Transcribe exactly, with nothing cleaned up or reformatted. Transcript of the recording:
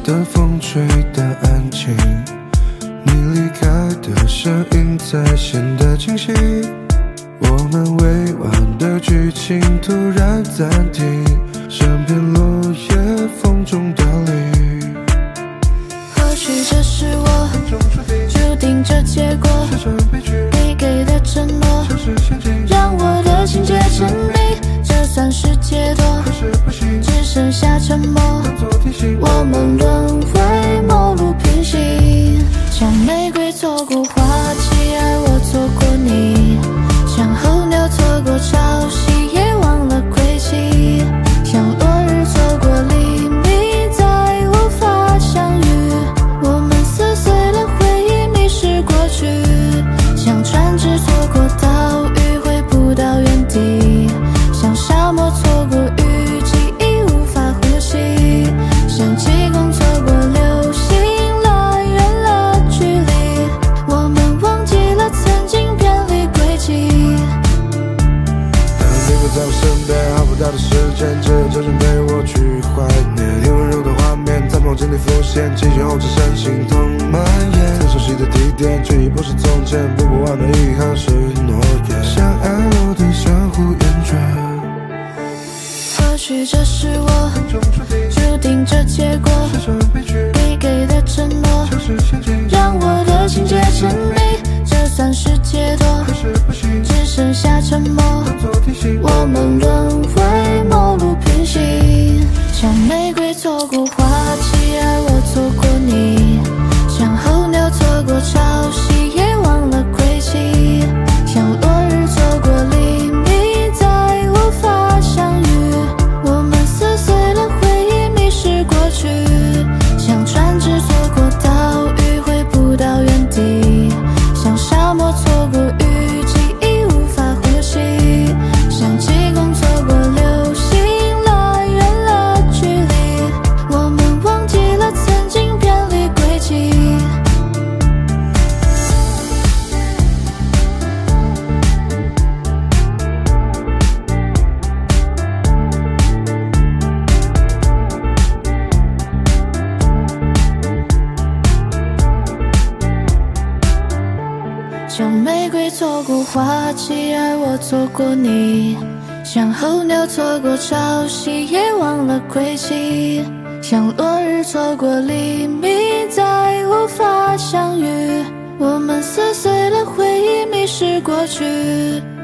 的风吹的安静，你离开的声音才显得清晰。我们委婉的剧情突然暂停，像片落叶风中凋零。 或许这是我注定这结果，你给的承诺让我的情节沉迷，这算是解脱，只剩下沉默。我们轮回，陌路平行，像玫瑰错过花期，而我错过你，像候鸟错过潮汐，也忘了归期，像落日错过黎明，再无法相遇。我们撕碎了回忆，迷失过去，像船只错过岛屿，回不到原地，像沙漠错过雨季，已无法呼吸，像极光错过流星，拉远了距离。我们忘记了曾经偏离轨迹。 当你不在我身边，好不到的时间，只有这种陪我去怀念。你温柔的画面在梦境里浮现，惊醒后只剩心痛蔓延。最熟悉的地点，却已不是从前，不过完的遗憾是诺言，像爱落地相互厌倦。 或许这是我注定这结果，你给的承诺让我的情节沉迷，这算是解脱，只剩下沉默。我们轮回，陌路平行，像玫瑰错过花期，而我错过你，像候鸟错过潮汐，也忘了归期，像落日错过黎明，再无法相遇。我们撕碎了回忆，迷失过去，像船只错过岛屿，回不到原地，像沙漠错过雨季，已无法呼吸，像极光错过流星，拉远了距离。我们忘记了曾经偏离轨迹。像玫瑰错过花期，而我错过你，像候鸟错过潮汐，也忘了归期，像落日错过黎明，再无法相遇。我们撕碎了回忆，迷失过去，